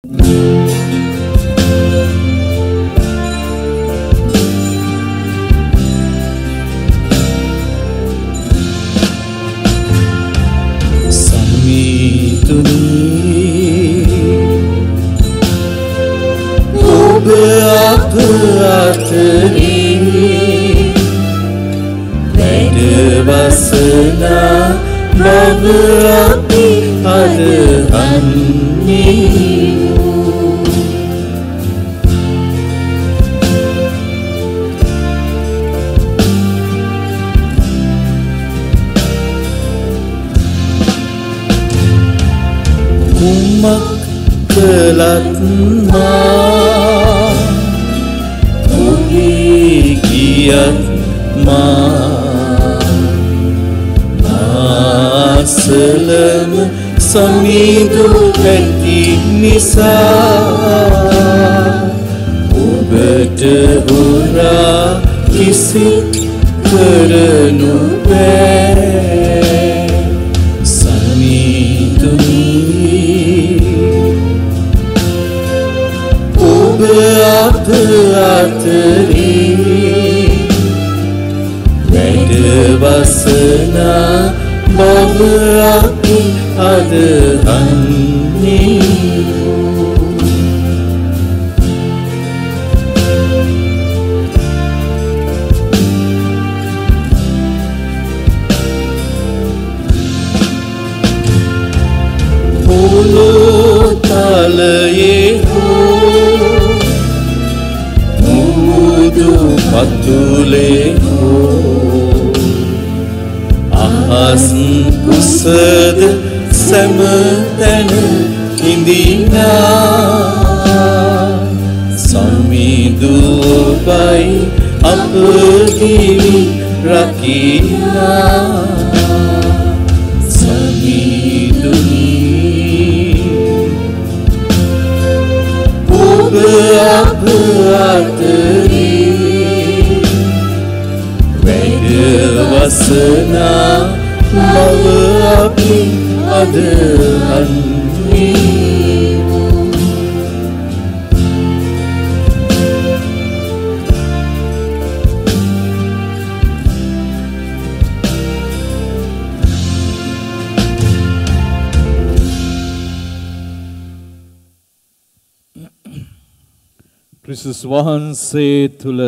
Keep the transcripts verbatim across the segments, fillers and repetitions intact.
ක්‍රිස්තුස් වහන්සේ තුල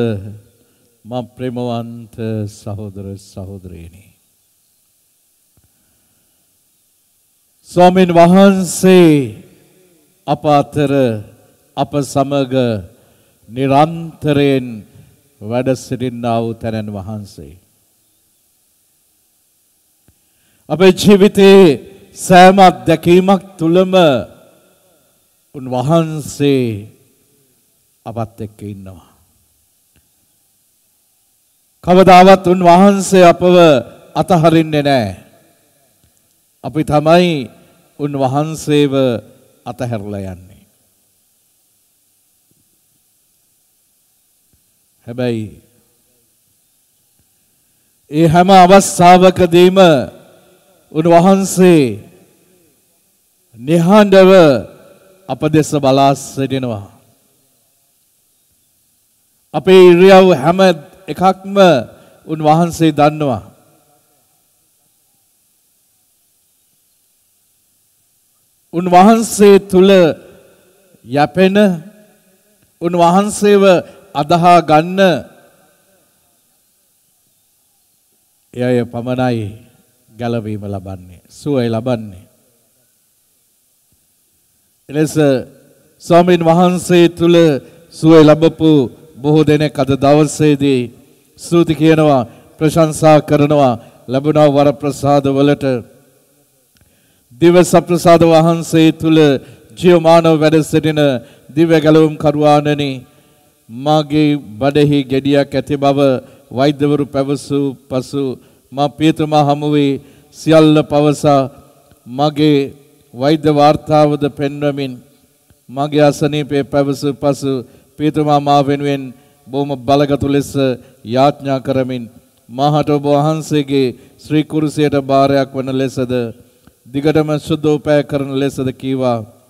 මම ප්‍රේමවන්ත සහෝදර සහෝදරියනි. ස්වාමීන් වහන්සේ අප අතර අප සමග නිරන්තරයෙන් වැඩ සිටින්නා වූ තැනන් වහන්සේ. අපේ ජීවිතයේ සෑම අත්දැකීමක් තුලම උන්වහන්සේ අපත් එක්ක ඉන්නවා. කවදාවත් උන්වහන්සේ අපව අතහරින්නේ නැහැ. අපි තමයි උන්වහන්සේව අතහැරලා යන්නේ. හැබැයි ඒ හැම අවස්ථාවකදීම උන්වහන්සේ නිහඬව අප දෙස බලා සිටිනවා. අපේ ඉරියව් හැම එකක්ම උන්වහන්සේ දන්නවා. උන්වහන්සේ තුල යැපෙන උන්වහන්සේව අදහා ගන්න එය පමණයි ගැලවීම ලබන්නේ, සුවය ලබන්නේ. එලෙස ස්වාමීන් වහන්සේ තුල සුවය ලැබපු බොහෝ දෙනෙක් අද දවසේදී ස්තුති කියනවා, ප්‍රශංසා කරනවා ලැබුණා වර ප්‍රසාද වලට. දිව්‍ය සප්‍රසාද වහන්සේ තුල ජීවමානව වැඩ සිටින දිව්‍ය ගැලවුම් කරුවාණනි, මාගේ බඩෙහි ගෙඩියක් ඇති බව වෛද්‍යවරු පැවසූ පසු මා පියතුමා හමුවේ සියල්ල පවසා මගේ වෛද්‍ය වාර්තාවද පෙන්වමින් මගේ අසනීපේ පැවසූ පසු පියතුමා මා වෙනුවෙන් බොහොම බලගතු ලෙස යාඥා කරමින් මාහට ඔබ වහන්සේගේ ශ්‍රී කුරුසයට බාරයක් වන ලෙසද දිගටම සුද්ධෝපය කරන ලෙසද කීවා.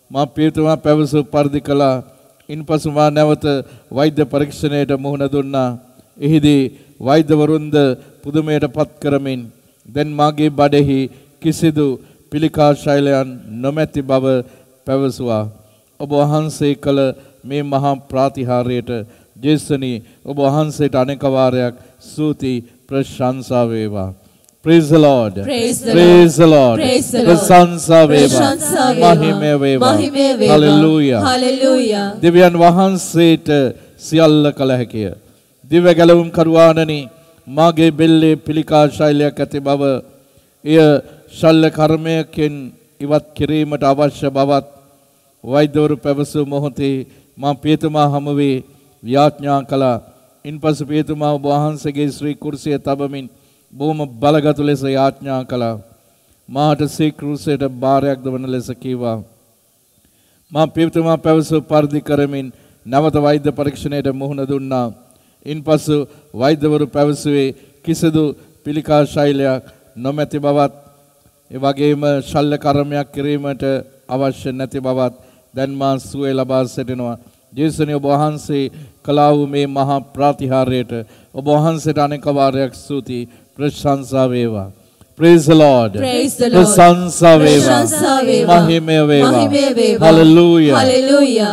මා පියතුමා පැවසු පරිදි කළා. ඉන්පසු මා නැවත වෛද්‍ය පරීක්ෂණයට මුහුණ දුන්නා. එහිදී වෛද්‍යවරුන්ද පුදුමයට පත් කරමින් දැන් මාගේ බඩෙහි කිසිදු පිළිකා ශෛලයන් නොමැති බව පැවසුවා. ඔබ වහන්සේ කළ මේ මහා ප්‍රාතිහාර්යයට ජේසුනි ඔබ වහන්සේට අනෙක වාරයක් ස්තුති ප්‍රශංසා වේවා. Praise the Lord. Praise the Praise the Lord. Praise the Lord. ප්‍රශංසා වේවා. ප්‍රශංසා වේවා. මහිමය වේවා. මහිමය වේවා. Hallelujah. Hallelujah. දෙවියන් වහන්සේට සියල්ල කළ හැකිය. දිව්‍ය ගැලවුම් කරුවාණනි මාගේ බෙල්ලේ පිළිකා ශෛලයක් ඇති බව එය ශල්‍ය කර්මයකින් ඉවත් කිරීමට අවශ්‍ය බවත් වෛද්‍යවරු පැවසු මොහොතේ මා පියතුමා හමුවේ යාඥා කළා. ඉන්පසු පියතුමා ඔබ වහන්සේගේ ශ්‍රී කුර්සිය තබමින් බොහොම බලගත් ලෙස යාඥා කළා. මාට ශ්‍රී කුර්සියට බාරයක් දවන ලෙස කීවා. මා පියතුමා පැවසු පරිදි කරමින් නැවත වෛද්‍ය පරීක්ෂණයට මුහුණ දුන්නා. ඉන්පසු වෛද්‍යවරු පැවසුවේ කිසිදු පිළිකා ශෛලයක් නොමැති බවත් ඒ වගේම ශල්‍ය කර්මයක් කිරීමට අවශ්‍ය නැති බවත් දැන් මා සුවය ලබා සිටිනවා. ජේසුනි ඔබ වහන්සේ කළා වූ මේ මහා ප්‍රාතිහාර්යයට ඔබ වහන්සේට අනෙක වාරයක් ස්තුති ප්‍රශංසා වේවා. Praise the Lord. Praise the Lord. ප්‍රශංසා වේවා. ප්‍රශංසා වේවා. මහිමය වේවා. මහිමය වේවා. Hallelujah. Hallelujah.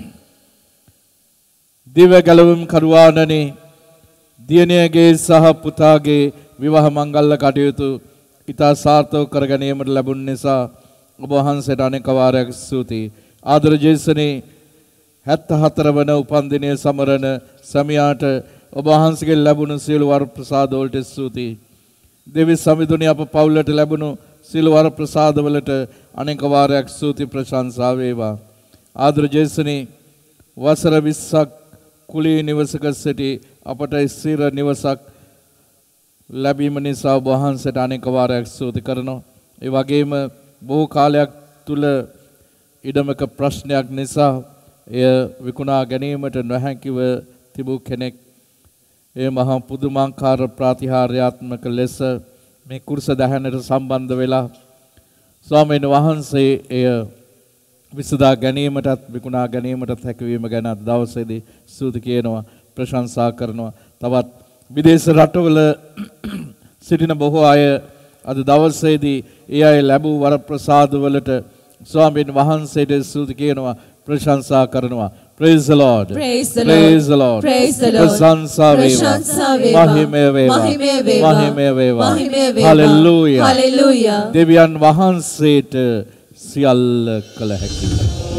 දිව්‍ය ගැලවුම් කරුවාණනි දියණියගේ සහ පුතාගේ විවාහ මංගල්‍ය කටයුතු ඉතා සාර්ථක කර ගැනීමට ලැබුණ නිසා ඔබ වහන්සේට අනෙක වාරයක් ස්තුතියි. ආදර ජේසුනි හැත්තෑ හතර වන උපන්දිනය සමරන සැමියාට ඔබ වහන්සේගෙන් ලැබුණු සියලු වර ප්‍රසාද වලට ස්තුතියි. දෙවි සමිඳුනි අප පවුලට ලැබුණු සියලු වර ප්‍රසාද වලට අනෙක වාරයක් ස්තුති ප්‍රශංසා වේවා. ආදර ජේසුනි වසර විස්සක් කුලී නිවසක සිටි අපට ස්ථිර නිවසක් ලැබීම නිසා ඔබ වහන්සේට අනෙක වාරයක් ස්තුති කරනවා. ඒ වගේම බොහෝ කාලයක් තුල ඉඩමක ප්‍රශ්නයක් නිසා එය විකුණා ගැනීමට නොහැකිව තිබූ කෙනෙක් ඒ මහා පුදුමාකාර ප්‍රාතිහාර්යාත්මක ලෙස මේ කුරුස දහනට සම්බන්ධ වෙලා ස්වාමීන් වහන්සේ එය විසඳා ගැනීමටත් විකුණා ගැනීමටත් හැකියවීම ගැන දවසේදී ස්තුති කියනවා ප්‍රශංසා කරනවා. තවත් විදේශ රටවල සිටින බොහෝ අය අද දවසේදී ඒ අය ලැබූ වර ප්‍රසාද වලට ස්වාමීන් වහන්සේට ස්තුති කියනවා ප්‍රශංසා කරනවා. Praise the Lord. Praise the Praise the Lord. Lord. Praise the Lord. ප්‍රශංසා වේවා. ප්‍රශංසා වේවා. මහිමය වේවා. මහිමය වේවා. මහිමය වේවා. මහිමය වේවා. Hallelujah. Hallelujah. දෙවියන් වහන්සේට සියල්ල කළ හැකියි.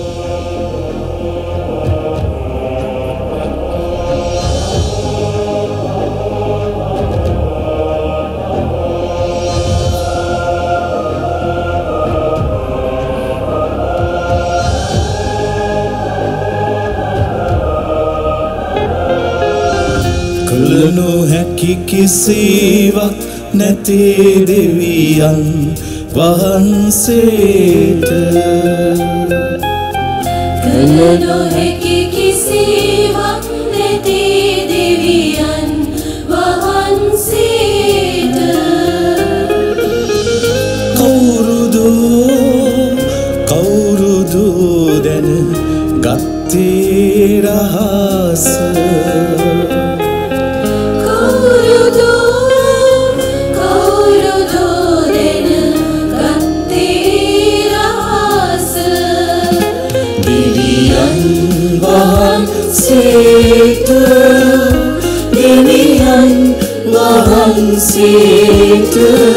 කලනු හැකි කිසිවක් නැති දෙවියන් වහන්සේට කලනු හැකි කිසිවක් නැති දෙවියන් වහන්සේට කවුරුදු කවුරුදු දැන ගත්තේ රහස වහන්සේට දෙවියන් වහන්සේට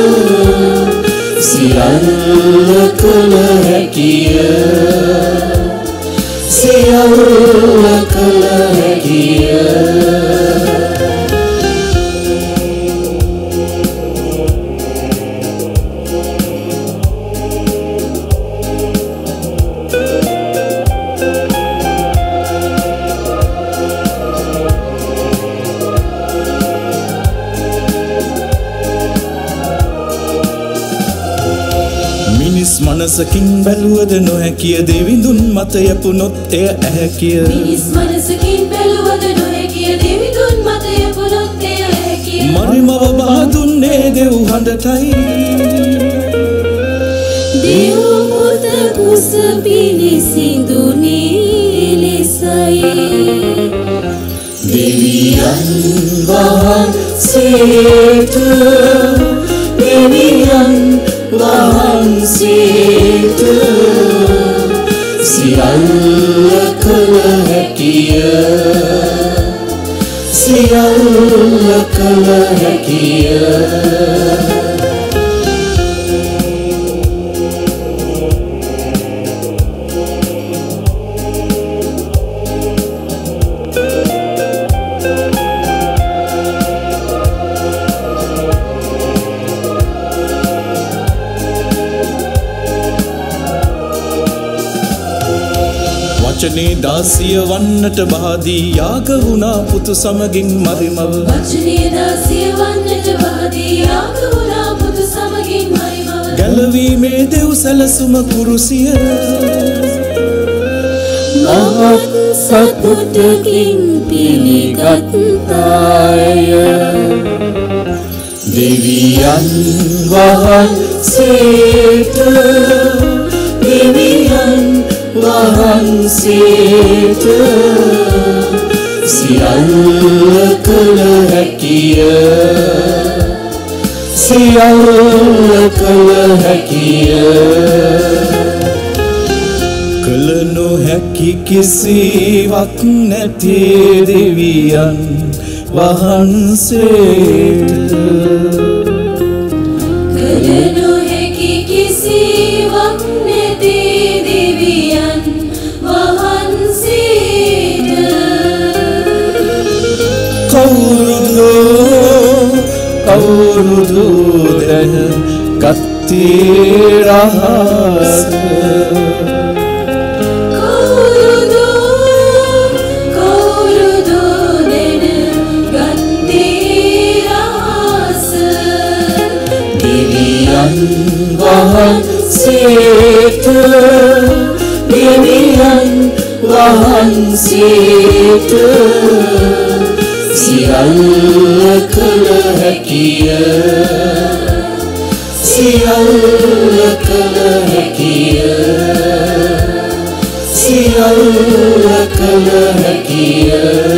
සියල්ල කළ හැකිය සියල්ල කළ හැකිය මනසකින් බැලුවද නොහැකිය දෙවිඳුන් මත යපුනොත් එය ඇහැකිය මිනිස් මනසකින් බැලුවද නොහැකිය දෙවිඳුන් මත යපුනොත් එය ඇහැකිය මරිමව බහ දුන්නේ දෙව් හඬටයි දෙව් පුත කුස පිලිසිඳුනි ලෙසයි දෙවියන් වහන්සේට දෙවියන් වහන්සේට සියල්ල කළ හැකිය සියල්ල කළ හැකිය වචනේ දාසිය වන්නට බාදී යාග වුණා පුතු සමගින් මරිමව වචනේ දාසිය වන්නට බාදී යාග වුණා පුතු සමගින් මරිමව ගැලවීමේ දෙව් සැලසුම කුරුසිය මහත් සතුටකින් පිළිගත්තාය දෙවියන් වහන්සේට දෙවියන් වහන්සේට සියල්ල කළ හැකිය සියල්ල කළ හැකිය කළ නොහැකි කිසිවක් නැති දෙවියන් වහන්සේට කළ නොහැකි කිසිවක් නැති දෙවියන් වහන්සේට කවුරුදු කවුරුදු දැන ගත්තේ රහස කවුරුදු කවුරුදු දැන ගත්තේ රහස දෙවියන් වහන්සේට දෙවියන් වහන්සේට සියල්ල කළ හැකිය සියල්ල කළ හැකිය සියල්ල කළ හැකිය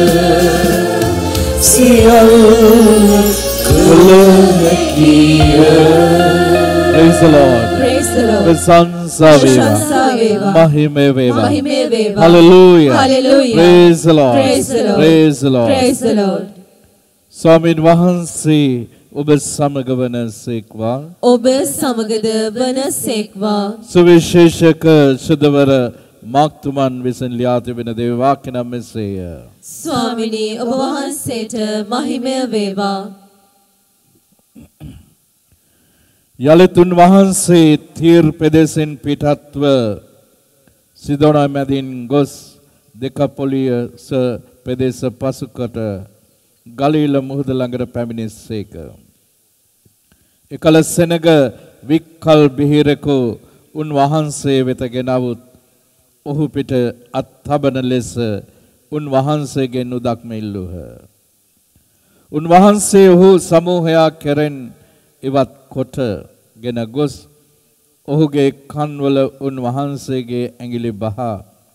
සියල්ල කළ හැකිය Praise the Lord. Praise the Lord. ප්‍රශංසා වේවා. මහිමය වේවා. මහිමය වේවා. Hallelujah. Hallelujah. Praise the Lord. Praise the Lord. Praise the Lord. Praise the Lord. ස්වාමීන් වහන්සේ ඔබ සමග වනසේක්වා. ඔබ සමගද වනසේක්වා. සුවිශේෂක සුදවර මාක්තුමන් විසින් ලියා තිබෙන දේව වාක්‍ය නම් මෙසේය. ස්වාමිනී ඔබ වහන්සේට මහිමය වේවා. යලිත් උන්වහන්සේ තීර් පෙදෙසින් පිටත්ව සිදෝනා මැදින් ගොස් දෙකපොලියස පෙදෙස පසුකොට ගලීල මුහුද ළඟට පැමිණෙස්සේක. එකල සෙනග වික්කල් බිහිරකෝ උන්වහන්සේ වෙත ගෙනවුත් ඔහු පිට අත්හබන ලෙස උන්වහන්සේගෙන් උදක්ම ඉල්ලුහ. උන්වහන්සේ ඔහු සමූහයක් කෙරෙන් ඉවත් කොට ගෙන ගොස් ඔහුගේ කන්වල උන්වහන්සේගේ ඇඟිලි බහා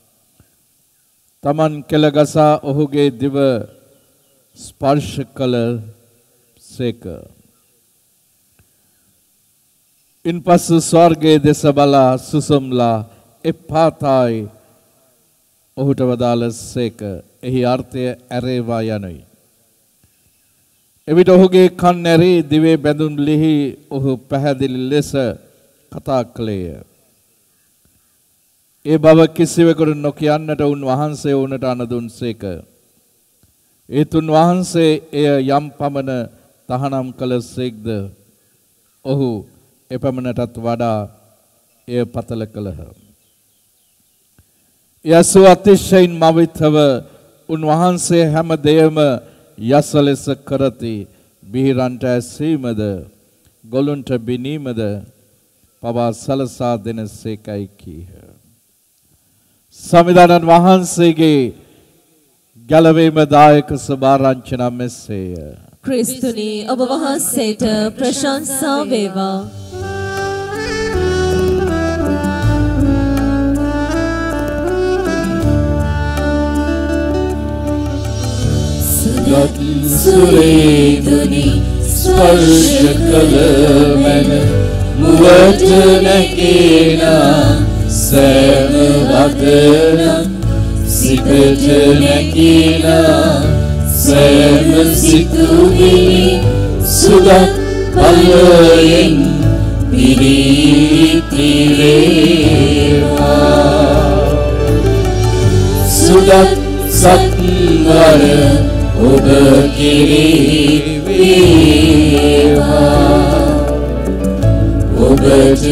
තමන් කෙළගසා ඔහුගේ දිව ස්පර්ශ කළ සේක. ඉන්පසු ස්වර්ගයේ දෙස බලා සුසුම්ලා එපාතායි ඔහුට වදාළ සේක. එහි අර්ථය ඇරේවා යනුයි. එවිට ඔහුගේ කන් ඇරී දිවේ බැඳුම් ලිහි ඔහු පැහැදිලි ලෙස කතා කළේය. ඒ බව කිසිවෙකුට නොකියන්නට උන්වහන්සේ වුණට අනදුන්සේක. ඒත් උන්වහන්සේ එය යම් පමණ තහනම් කළසේක්ද ඔහු එපමණටත් වඩා එය පතල කළහ. යසු අතිශයින් මවිතව උන්වහන්සේ හැම දෙයම යස ලෙස කරති. බිහිරන්ට ඇසීමද ගොළුන්ට බිනීමද පවා සලසා දෙනසේකයි කීහ. සමිදානන් වහන්සේගේ ගැලවීම දායක සභාරංචි නම් මෙසේය. ක්‍රිස්තුනි ඔබ වහන්සේට ප්‍රශංසා වේවා. සුගත් සුරේදුනි ස්පර්ශ කළ මැන මුවට නැගිනා සෑම වදනක් සිතට නැගිනා සෑම සිතුවිලි සුගත් බලයෙන් පිරිති වේවා සුගත් සත්වර ඔබ කෙරෙහි වේවා ඔබට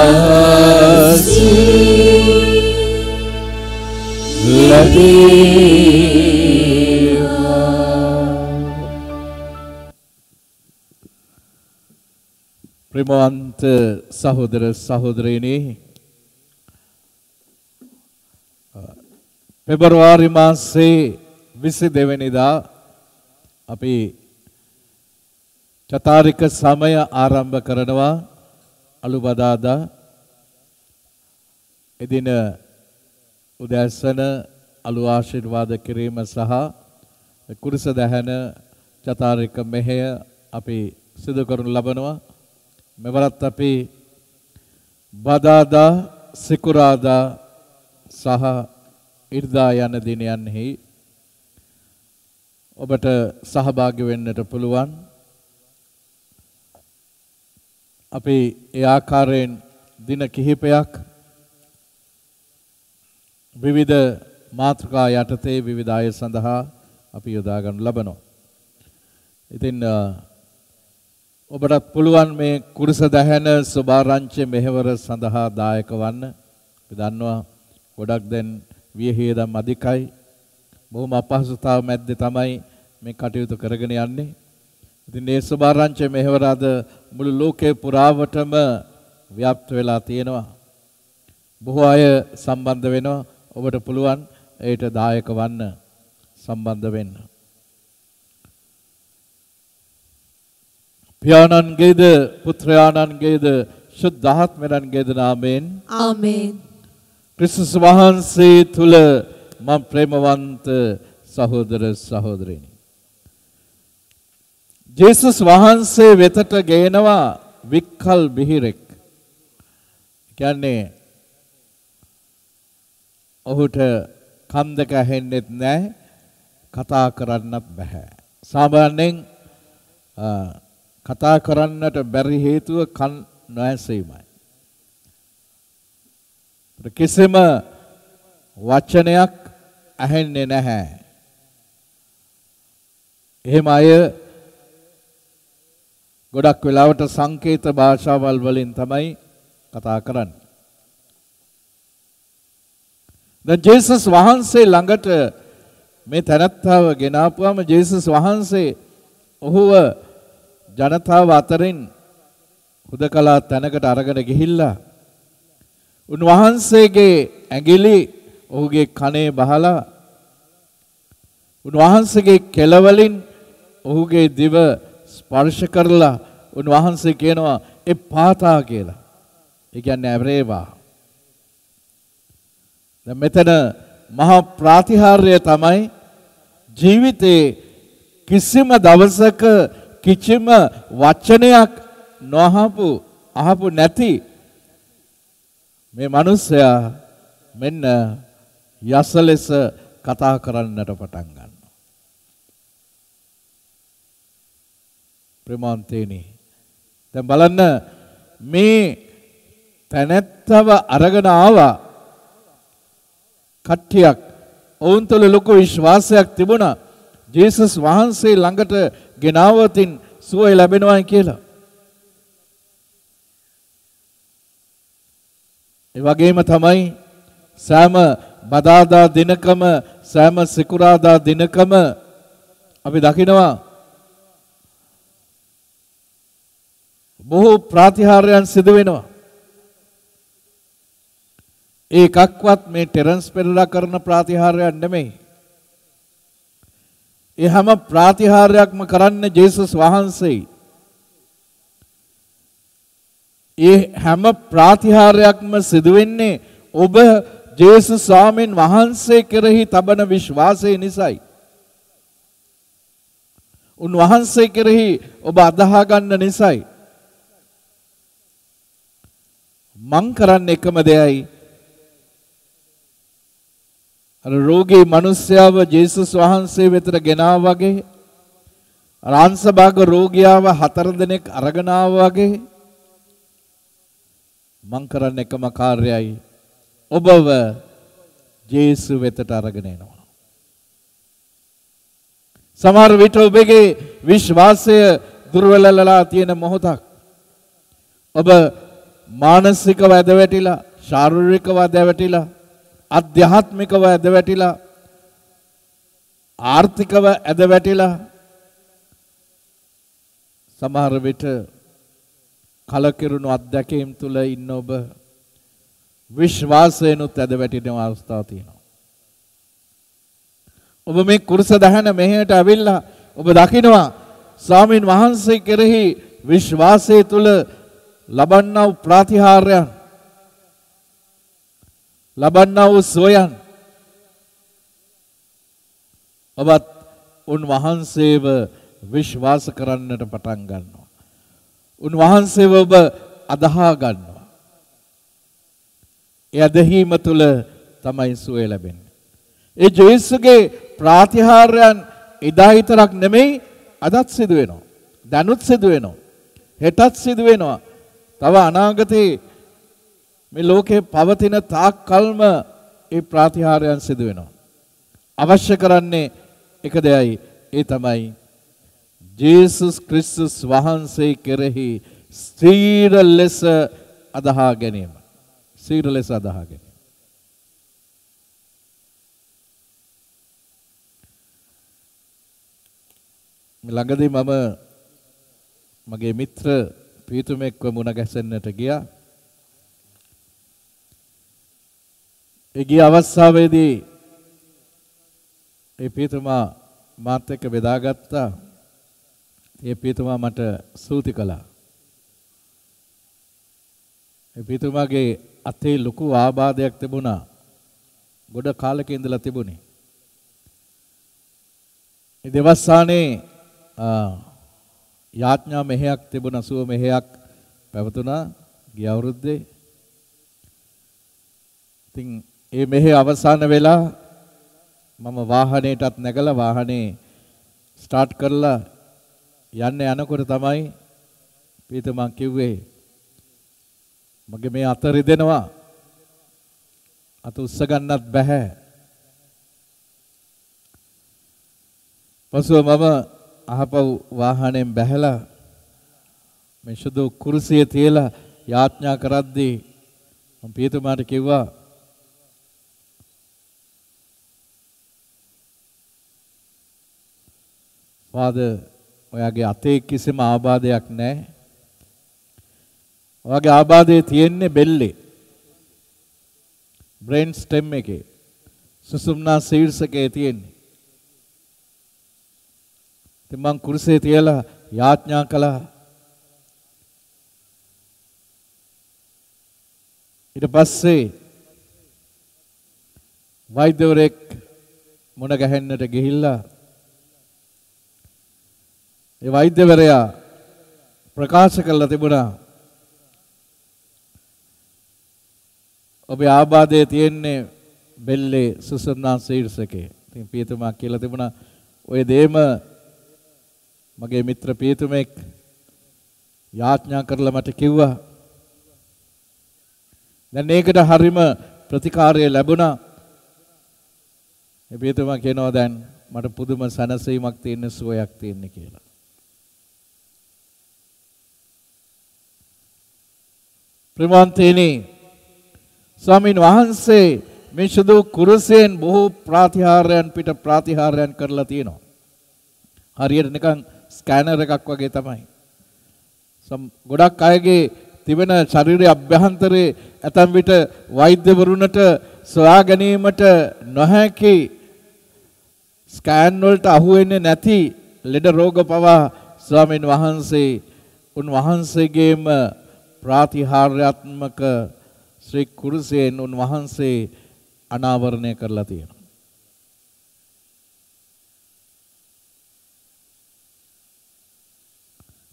ආශිර්වාද ලැබේවා. ප්‍රේමවන්ත සහෝදර සහෝදරියනි, පෙබරවාරි මාසයේ විසි දෙවැනිදා අපි චතාරික සමය ආරම්භ කරනවා. අලුබදාදා එදින උදෑසන අලු ආශිර්වාද කිරීම සහ කුරුස දහන චතාරික මෙහෙය අපි සිදු කරනු ලබනවා. මෙවරත් අපි බදාදා සිකුරාදා සහ ඉර්දා යන දිනයන්හි ඔබට සහභාගී වෙන්නට පුළුවන්. අපි ඒ ආකාරයෙන් දින කිහිපයක් විවිධ මාතෘකා යටතේ විවිධ අය සඳහා අපි යොදා ගන්න ලබනවා. ඉතින් ඔබට පුළුවන් මේ කුරුස දහන සුභාරංචි මෙහෙවර සඳහා දායක වන්න. අපි දන්නවා ගොඩක් දැන් වියහියදම් අධිකයි. බොහොම අපහසුතාව මැද්දේ තමයි මේ කටයුතු කරගෙන යන්නේ. ඉතින් මේ සුභාරංචි මෙහෙවර අද මුළු ලෝකේ පුරාවටම ව්‍යාප්ත වෙලා තියෙනවා. බොහෝ අය සම්බන්ධ වෙනවා. ඔබට පුළුවන් ඒට දායක වන්න, සම්බන්ධ වෙන්න. පියාණන්ගේද පුත්‍රයාණන්ගේද ශුද්ධාත්මයන්ගේද නාමයෙන් ආමේන්. ක්‍රිස්තුස් වහන්සේ තුල මම ප්‍රේමවන්ත සහෝදර සහෝදරියනි, ජේසුස් වහන්සේ වෙතට ගේනවා වික්කල් බිහිරෙක්. කියන්නේ ඔහුට කන් දෙක ඇහෙන්නෙත් නැහැ, කතා කරන්නත් බෑ. සාමාන්‍යයෙන් කතා කරන්නට බැරි හේතුව කන් නොඇසීමයි. කිසිම වචනයක් ඇහෙන්නේ නැහැ. එහෙම අය ගොඩක් වෙලාවට සංකේත භාෂාවල් වලින් තමයි කතා කරන්නේ. දැන් ජේසුස් වහන්සේ ළඟට මේ තැනැත්තාව ගෙනාපුවම ජේසුස් වහන්සේ ඔහුව ජනතාව අතරින් හුදකලා තැනකට අරගෙන ගිහිල්ලා උන්වහන්සේගේ ඇඟිලි ඔහුගේ කනේ බහලා උන්වහන්සේගේ කෙළවලින් ඔහුගේ දිව ස්පර්ශ කරලා උන්වහන්සේ කියනවා ඒ පාතා කියලා. ඒ කියන්නේ ඇරේවා. දැන් මෙතන මහා ප්‍රාතිහාර්ය තමයි ජීවිතේ කිසිම දවසක කිසිම වචනයක් නොඅහපු අහපු නැති මේ මිනිසයා මෙන්න යස ලෙස කතා කරන්නට පටන් ගන්නවා. ප්‍රේමවන්තේනි, දැන් බලන්න මේ තැනැත්තව අරගෙන ආවා කට්ටියක්. ඔවුන් තුළ ලොකු විශ්වාසයක් තිබුණා ජේසුස් වහන්සේ ළඟට ගෙනාවතින් සුවය ලැබෙනවා කියලා. ඒ වගේම තමයි සෑම බදාදා දිනකම සෑම සිකුරාදා දිනකම අපි දකිනවා බොහෝ ප්‍රාතිහාර්යයන් සිදු වෙනවා. ඒකක්වත් මේ ටෙරන්ස් පෙරේරා කරන ප්‍රාතිහාර්යයක් නෙමෙයි. ඒ හැම ප්‍රාතිහාර්යයක්ම කරන්නේ ජේසුස් වහන්සේ. ඒ හැම ප්‍රාතිහාර්යයක්ම සිදු වෙන්නේ ඔබ ජේසුස් ස්වාමීන් වහන්සේ කෙරෙහි තබන විශ්වාසය නිසායි. උන්වහන්සේ කෙරෙහි ඔබ අදහා ගන්න නිසායි. මං කරන්නේ එකම දෙයයි. අර රෝගී මිනිස්යාව ජේසුස් වහන්සේ වෙතට ගෙනාවා වගේ, රාන්සභාග රෝගියාව හතර දිනක් අරගෙන ආවා වගේ මං කරන්නේ එකම කාර්යයයි. ඔබව ජේසු වෙතට අරගෙන එනවා. සමහර විට ඔබගේ විශ්වාසය දුර්වලලා තියෙන මොහොතක්, ඔබ මානසිකව ඇදවැටිලා, ශාරීරිකව ඇදවැටිලා, අධ්‍යාත්මිකව ඇදවැටිලා, ආර්ථිකව ඇදවැටිලා, සමහර විට කලකිරුණු අත්දැකීම් තුල ඉන්න ඔබ විශ්වාසයෙන්ුත් ඇදවැටෙන අවස්ථා තියෙනවා. ඔබ මේ කුරුස දහන මෙහෙට ඇවිල්ලා ඔබ දකිනවා ස්වාමීන් වහන්සේ කෙරෙහි විශ්වාසය තුල ලබන්නා වූ ප්‍රතිහාරයන්, ලබන්නා වූ සොයන් ඔබත් උන්වහන්සේව විශ්වාස කරන්නට පටන් ගන්නවා. උන්වහන්සේව ඔබ අදහා ගන්නවා. ඒ අදහීම තුල තමයි සුවය ලැබෙන්නේ. ඒ ජේසුගේ ප්‍රතිහාරයන් එදා විතරක් නෙමෙයි, අදත් සිදු වෙනවා. දැනුත් සිදු වෙනවා. හෙටත් සිදු වෙනවා. තව අනාගතේ මේ ලෝකේ පවතින තාක් කල්ම ඒ ප්‍රතිහාරයන් සිදු වෙනවා. අවශ්‍ය කරන්නේ එක දෙයයි, ඒ තමයි ජේසුස් ක්‍රිස්තුස් වහන්සේ කෙරෙහි ස්ථීර ලෙස අදහා ගැනීම. ස්ථීර ලෙස අදහා ගැනීම. ළඟදී මම මගේ මිත්‍ර පීතුමෙක්ව මුණ ගැසෙන්නට ගියා. ඒ ගිය අවස්ථාවේදී ඒ පීතුමා මාත් එක්ක බෙදාගත්තා. ඒ පීතුමා මට ස්තුති කළා. ඒ පීතුමාගේ අතේ ලොකු ආබාධයක් තිබුණා. ගොඩ කාලෙක ඉඳලා තිබුණේ. ඒ දෙවස්සානේ යාඥා මෙහෙයක් තිබුණා, සුව මෙහෙයක් පැවතුණා ගිය අවුරුද්දේ. ඉතින් ඒ මෙහෙ අවසන් වෙලා මම වාහනේටත් නැගලා වාහනේ ස්ටාර්ට් කරලා යන්න යනකොට තමයි පීතුමා කිව්වේ මගේ මේ අත රිදෙනවා, අත උස්ස ගන්නත් බෑ. පසුව මම අහපව් වාහනයෙන් බැහැලා මේ සුදු කුරුසිය තියලා යාඥා කරද්දී මම පීතුමාට කිව්වා ෆාදර්, ඔයාගේ අතේ කිසිම ආබාධයක් නැහැ. ඔයාගේ ආබාධය තියෙන්නේ බෙල්ලේ, බ්‍රේන් ස්ටෙම් එකේ, සුසුම්නා ශීර්ෂකයේ තියෙන්නේ. ඉතින් මං කුරුසේ තියලා යාඥා කළා. ඊට පස්සේ වෛද්‍යවරයෙක් මුණ ගැහෙන්නට ගිහිල්ලා ඒ වෛද්‍යවරයා ප්‍රකාශ කළා තිබුණා ඔබේ ආබාධය තියෙන්නේ බෙල්ලේ සුසුම්නා ශීර්ෂකේ. ඉතින් පීතුමා කියලා තිබුණා ඔය දේම මගේ මිත්‍ර පීතුමෙක් යාඥා කරලා මට කිව්වා. දැන් ඒකට හරීම ප්‍රතිකාරය ලැබුණා. ඒ පීතුමා කියනවා දැන් මට පුදුම සැනසීමක් තියෙන, සුවයක් තියෙන කියලා. ප්‍රේමවන්තයනි, ස්වාමීන් වහන්සේ මේ සුදු කුරුසයෙන් බොහෝ ප්‍රතිහාරයන් පිට ප්‍රතිහාරයන් කරලා තියෙනවා. හරියට නිකන් ස්කෑනර් එකක් වගේ තමයි. ගොඩක් අයගේ තිබෙන ශරීරයේ අභ්‍යන්තරයේ ඇතම් විට වෛද්‍යවරුන්ට සොයා ගැනීමට නොහැකි ස්කෑන් වලට අහු වෙන්නේ නැති ලෙඩ රෝග පවා ස්වාමීන් වහන්සේ උන්වහන්සේගේම ප්‍රතිහාරාත්මක ශ්‍රී කුරුසයෙන් උන්වහන්සේ අනාවරණය කරලා තියෙනවා.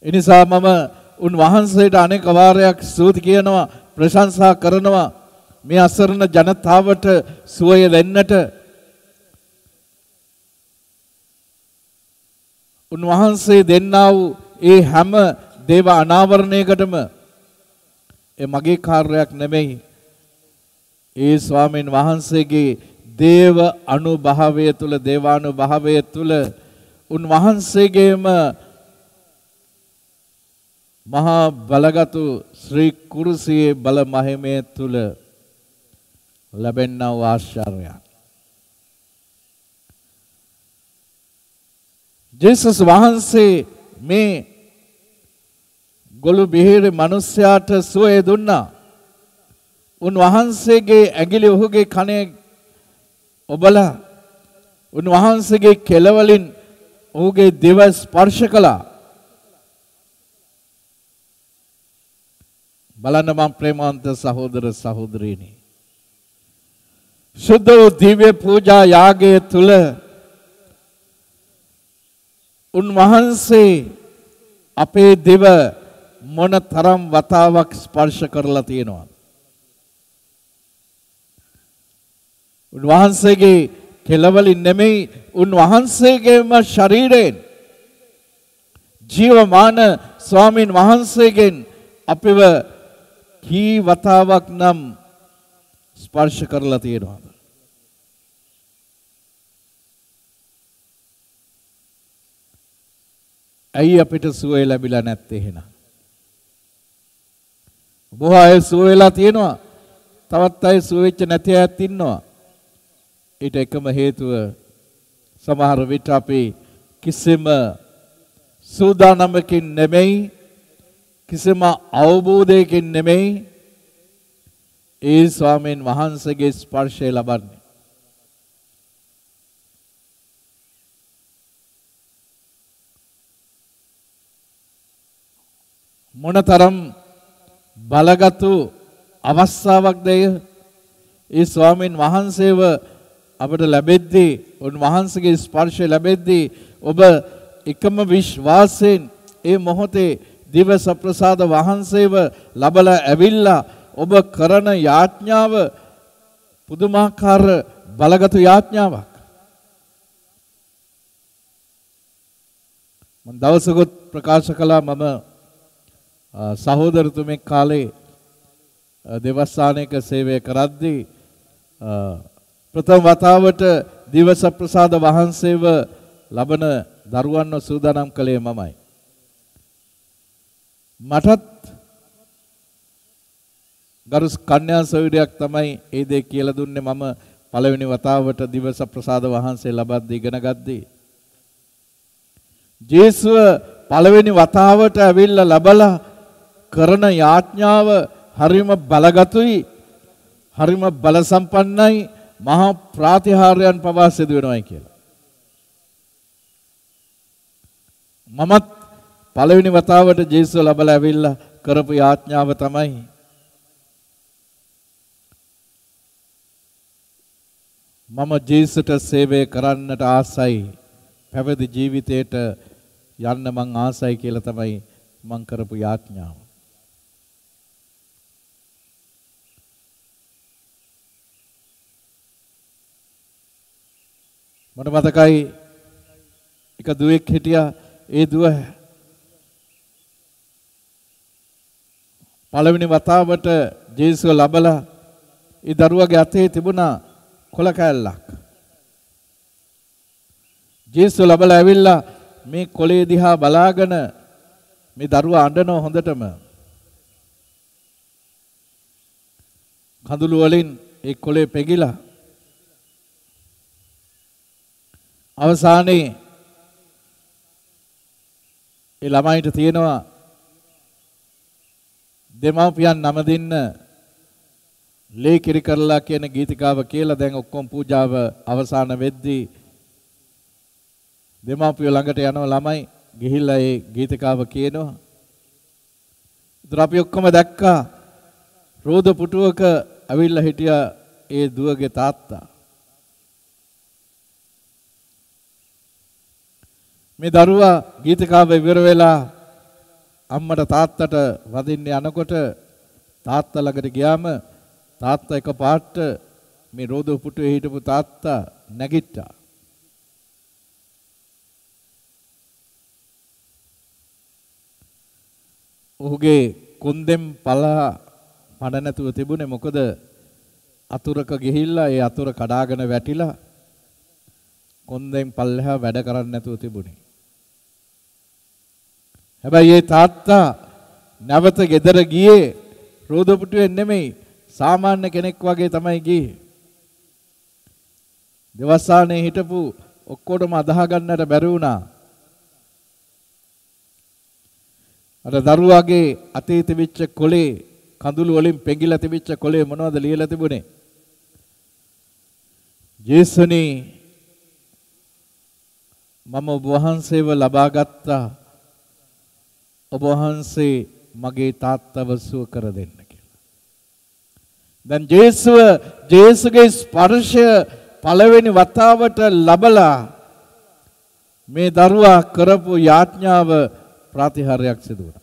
එනිසා මම උන්වහන්සේට අනෙක් වාරයක් ස්තුති කියනවා, ප්‍රශංසා කරනවා මේ අසරණ ජනතාවට සුවය දෙන්නට. උන්වහන්සේ දෙන්නා වූ ඒ හැම දේව අනාවරණයකටම ඒ මගේ කාර්යයක් නෙමෙයි. ඒ ස්වාමීන් වහන්සේගේ දේව අනුභවය තුල, දේවානුභවය තුල උන්වහන්සේගේම මහා බලගතු ශ්‍රී කුරුසියේ බල මහිමය තුල ලැබෙනා වූ ආශ්චර්යයක්. ජේසුස් වහන්සේ මේ ගොළු බිහිරේ මිනිසයාට සුවය දුන්නා. උන්වහන්සේගේ ඇඟිලි ඔහුගේ කනේ ඔබලා, උන්වහන්සේගේ කෙළවලින් ඔහුගේ දිව ස්පර්ශ කළා. බලන්න මම ප්‍රේමවන්ත සහෝදර සහෝදරීනි, සුද්ධ වූ දිව්‍ය පූජා යාගය තුල උන්වහන්සේ අපේ දිව මොන තරම් වතාවක් ස්පර්ශ කරලා තියෙනවා. උන්වහන්සේගේ කෙළවලින් නෙමෙයි, උන්වහන්සේගේම ශරීරයෙන්, ජීවමාන ස්වාමීන් වහන්සේගෙන් අපිව කී වතාවක් නම් ස්පර්ශ කරලා තියෙනවද? ඇයි අපිට සුවය ලැබිලා නැත්තේ එහෙනම්? බොහෝ අය සුව වෙලා තියෙනවා, තවත් අය සුව වෙච්ච නැති අයත් ඉන්නවා. ඊට එකම හේතුව සමහර විට අපි කිසිම සූදානමකින් නෙමෙයි, කිසිම අවබෝධයකින් නෙමෙයි ඒ ස්වාමීන් වහන්සේගේ ස්පර්ශය ලබන්නේ. මොනතරම් බලගතු අවස්ථාවක්ද එය? ඒ ස්වාමීන් වහන්සේව අපට ලැබෙද්දී, උන්වහන්සේගේ ස්පර්ශය ලැබෙද්දී ඔබ එකම විශ්වාසයෙන් ඒ මොහොතේ දිව සප්‍රසාද වහන්සේව ලබලා ඇවිල්ලා ඔබ කරන යාඥාව පුදුමාකාර බලගතු යාඥාවක්. මම දවසකුත් ප්‍රකාශ කළා, මම සහෝදරතුමෙක් කාලේ දෙවස්ථානයක සේවය කරද්දී ප්‍රථම වතාවට දිවස ප්‍රසාද වහන්සේව ලබන දරුවන්ව සූදානම් කළේ මමයි. මටත් ගරු කන්‍යා සොයුරියක් තමයි ඒ දේ කියලා දුන්නේ. මම පළවෙනි වතාවට දිවස ප්‍රසාද වහන්සේ ලබද්දී ඉගෙන ගද්දී ජේසුව පළවෙනි වතාවට ඇවිල්ලා ලබලා කරන යාඥාව හරිම බලගතුයි, හරිම බල සම්පන්නයි, මහා ප්‍රාතිහාර්යයන් පවා සිදු වෙනවායි කියලා. මමත් පළවෙනි වතාවට ජේසුව ලබලා ඇවිල්ලා කරපු යාඥාව තමයි මම ජේසුට සේවය කරන්නට ආසයි, පැවිදි ජීවිතයට යන්න මං ආසයි කියලා තමයි මං කරපු යාඥාව. මට මතකයි එක දුවෙක් හිටියා. ඒ දුව පළවෙනි වතාවට ජේසුව ලබලා ඒ දරුවගේ අතේ තිබුණා කොළ කෑල්ලක්. ජේසුව ලබලා ඇවිල්ලා මේ කොළේ දිහා බලාගෙන මේ දරුවා අඬනවා හොඳටම. කඳුළු වලින් ඒ කොළේ පෙගිලා අවසානයේ ඒ ළමයිට තියෙනවා දෙමව්පියන් නම දෙන්න ලේ කිරි කරලා කියන ගීතිකාව කියලා. දැන් ඔක්කොම පූජාව අවසන් වෙද්දී දෙමව්පියෝ ළඟට යනවා ළමයි, ගිහිල්ලා ඒ ගීතිකාව කියනවා. ඉතින් අපි ඔක්කොම දැක්කා රෝද පුටුවක ඇවිල්ලා හිටියා ඒ දුවගේ තාත්තා. මේ දරුවා ගීතිකාව ඉවර වෙලා අම්මට තාත්තට වදින්න යනකොට තාත්තා ළඟට ගියාම තාත්තා එකපාරට මේ රෝද පුටුවේ හිටපු තාත්තා නැගිට්ටා. ඔහුගේ කොන්දෙන් පලා පණ නැතුව තිබුණේ මොකද අතුරක ගිහිල්ලා ඒ අතුර කඩාගෙන වැටිලා කොන්දෙන් පල්ලෙහා වැඩ කරන්න නැතුව තිබුණේ. හැබැයි ඒ තාත්තා නැවත ගෙදර ගියේ රෝදපුටුවෙන් නෙමෙයි සාමාන්‍ය කෙනෙක් වගේ තමයි ගියේ. දවසානේ හිටපු ඔක්කොටම අදාහ ගන්නට බැරි වුණා. අර දරුවාගේ අතේ තිබිච්ච කොලේ කඳුළු වලින් පෙඟිලා තිබිච්ච කොලේ මොනවද ලියලා තිබුණේ? ජේසුනි මම ඔබ වහන්සේව ලබා ගත්තා. ඔබ වහන්සේ මගේ තාත්තව සුව කර දෙන්න කියලා. දැන් ජේසුව ජේසුගේ ස්පර්ශය පළවෙනි වතාවට ලබලා මේ දරුවා කරපු යාඥාව ප්‍රතිහාරයක් සිදු වුණා.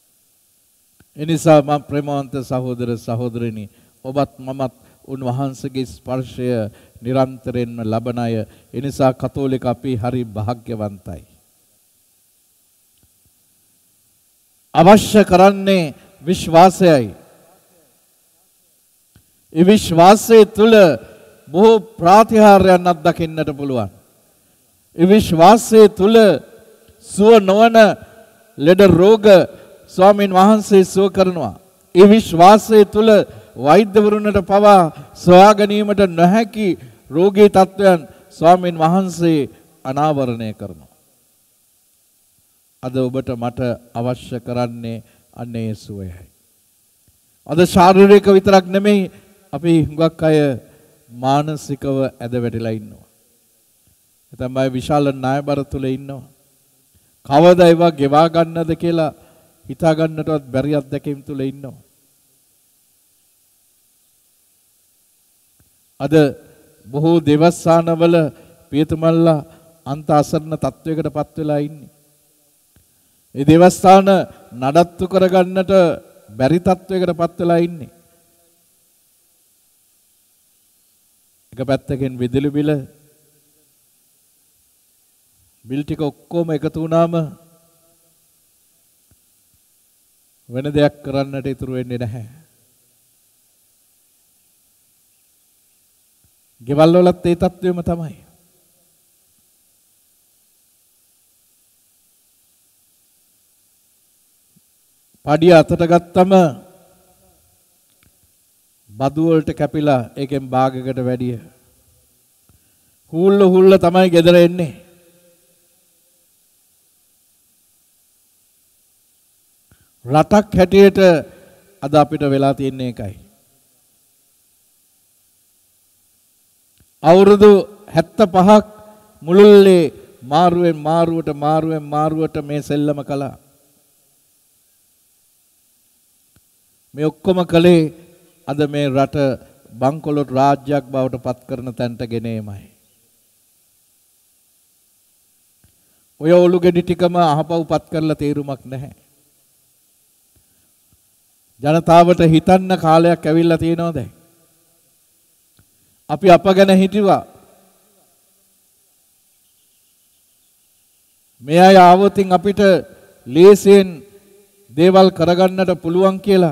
එනිසා මම ප්‍රේමවන්ත සහෝදර සහෝදරිනි ඔබත් මමත් උන්වහන්සේගේ ස්පර්ශය නිරන්තරයෙන්ම ලබන අය. එනිසා කතෝලික අපි හරි භාග්‍යවන්තයි. අවශ්‍ය කරන්නේ විශ්වාසයයි. ඒ විශ්වාසය තුළ බොහෝ ප්‍රතිහාරයන් අත්දකින්නට පුළුවන්. ඒ විශ්වාසය තුළ සුව නොවන ලෙඩ රෝග ස්වාමීන් වහන්සේ සුව කරනවා. ඒ විශ්වාසය තුළ වෛද්‍යවරුන්ට පවා සොයා ගැනීමට නොහැකි රෝගී තත්ත්වයන් ස්වාමීන් වහන්සේ අනාවරණය කරනවා. අද ඔබට මට අවශ්‍ය කරන්නේ අන්නේ සුවයයි. අද ශාරීරික විතරක් නෙමෙයි අපි හුඟක් අය මානසිකව ඇද වැටිලා ඉන්නවා. තමයි විශාල ණයබර තුල ඉන්නවා. කවදා ඒවා ගෙවා ගන්නද කියලා හිතා ගන්නටවත් බැරි අත්දැකීම් තුල ඉන්නවා. අද බොහෝ දේවස්ථානවල පියතුමල්ලා අන්ත අසරණ තත්වයකට පත් වෙලා ඉන්නේ. ඒ දේවස්ථාන නඩත්තු කරගන්නට බැරි තත්වයකට පත් වෙලා ඉන්නේ. එක පැත්තකින් විදුලි බිල බිල් ටික ඔක්කොම එකතු වුණාම වෙන දෙයක් කරන්නට ඉතුරු වෙන්නේ නැහැ. ගෙවල් වලත් ඒ තත්ත්වෙම තමයි. පඩිය අතට ගත්තම බදු වලට කැපිලා ඒකෙන් භාගයකට වැඩිය හුල්ල හුල්ල තමයි ගෙදර එන්නේ. රටක් හැටියට අද අපිට වෙලා තියෙන එකයි. අවුරුදු හැත්තෑ පහක් මුළුල්ලේ මාරුවෙන් මාරුවට මාරුවෙන් මාරුවට මේ සෙල්ලම කළා. මේ ඔක්කොම කලේ අද මේ රට බංකොලොත් රාජ්‍යයක් බවට පත් කරන තැනට ගෙනීමයි. ඔය ඔලු ගෙඩි ටිකම අහපව් පත් කරලා තේරුමක් නැහැ. ජනතාවට හිතන්න කාලයක් ඇවිල්ලා තියෙනවා දැන්. අපි අප ගැන හිතුවා මේ අය ආවොතින් අපිට ලේසියෙන් දේවල් කරගන්නට පුළුවන් කියලා.